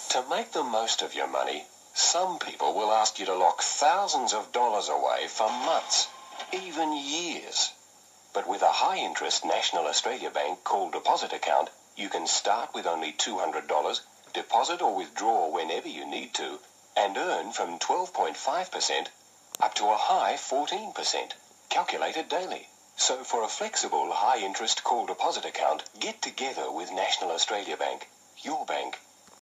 To make the most of your money, some people will ask you to lock thousands of dollars away for months, even years. But with a high-interest National Australia Bank call deposit account, you can start with only $200, deposit or withdraw whenever you need to, and earn from 12.5% up to a high 14%, calculated daily. So for a flexible, high-interest call deposit account, get together with National Australia Bank, your bank.